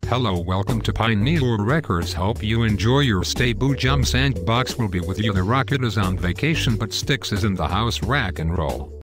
Hello, welcome to Pineylore Records. Hope you enjoy your stay. Boo Jum Sandbox will be with you. The Rocket is on vacation, but Sticks is in the house. Rack and roll.